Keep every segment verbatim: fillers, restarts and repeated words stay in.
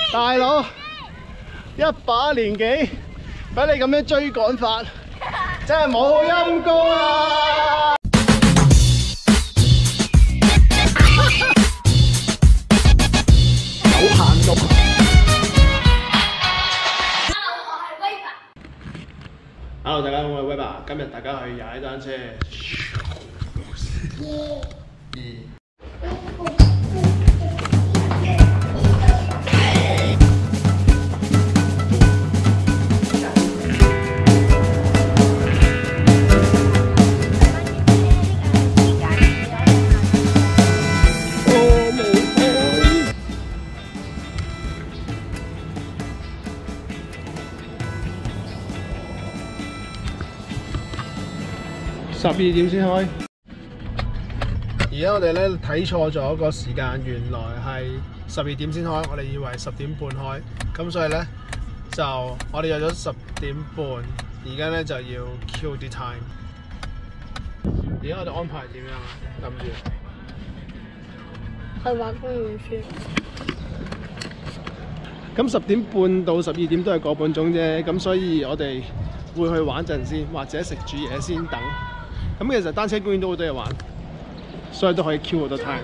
大佬，一把年紀，俾你咁樣追趕法，真係冇陰功啊！有限度。Hello， 大家好，我係 Weber， 今日大家去踩單車。二。 十二點先開，而家我哋咧睇錯咗個時間，原來係十二點先開，我哋以為十點半開，咁所以咧就我哋約咗十點半，而家咧就要 kill the time。而家我哋安排點樣啊？諗住去玩公園先。 咁十點半到十二點都係個半鐘啫，咁所以我哋會去玩陣先，或者食住嘢先等。 咁其實單車公園都好多嘢玩，所以都可以 Q 好多 time。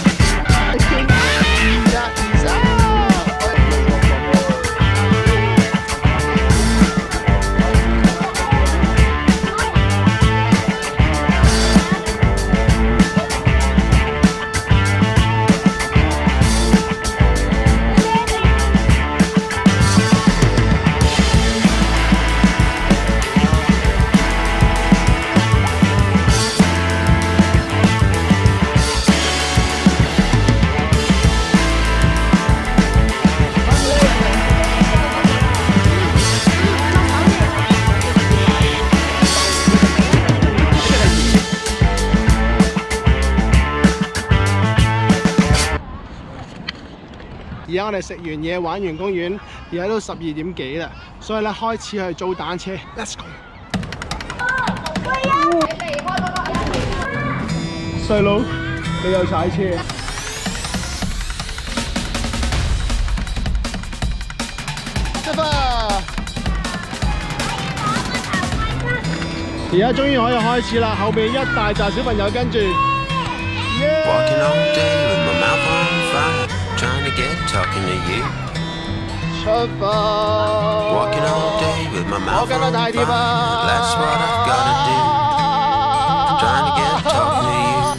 而家我哋食完嘢，玩完公園，而家都十二點幾啦，所以咧開始去租單車。Let's go！ 細佬，你又踩車？出發！而家終於可以開始啦，後邊一大紮小朋友跟住。 Trying to get talking to you. 出發 Walking all day with my mouth on fire. 太貼啊 That's what I've gotta do. Trying to get talking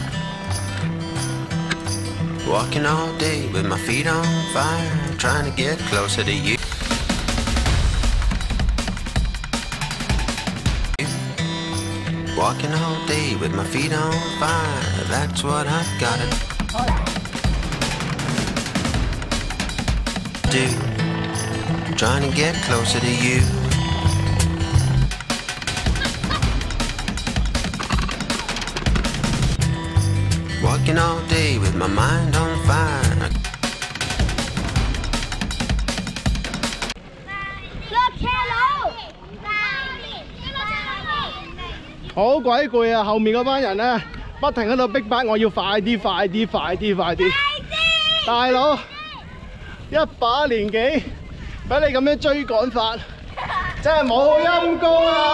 to you. Walking all day with my feet on fire. Trying to get closer to you. Walking all day with my feet on fire. That's what I've gotta do. Trying to get closer to you. Walking all day with my mind on fire. Look, hello. 好鬼攰啊！後面嗰班人咧，不停喺度逼迫我要快啲、快啲、快啲、快啲。大佬，一把年紀，俾你咁樣追趕法，真係冇陰功啊！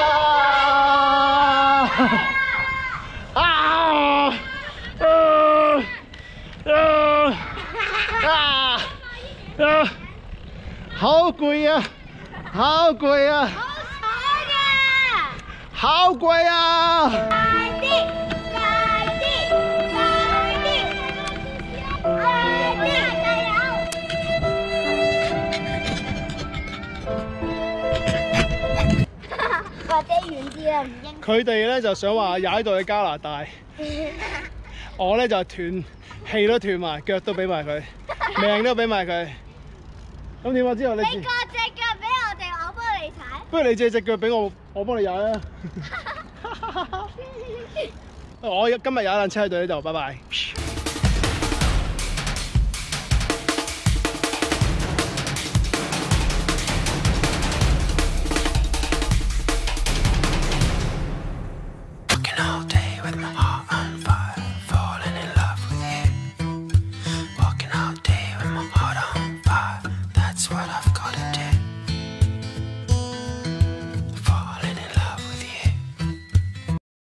啊！啊！啊！啊！好攰啊！好攰啊！ 好攰啊！快啲！快啲！快啲！快啲！加油！ 或者遠啲啦，唔應。 佢哋咧就想話踩到去加拿大，我咧就斷氣都斷埋，腳都俾埋佢，命都俾埋佢。咁點啊？之後你你割隻腳俾我哋，我幫你踩。 不如你借隻腳俾我，我幫你踩啊！我今日有一輛車喺度呢度，拜拜。 what I've gotta do.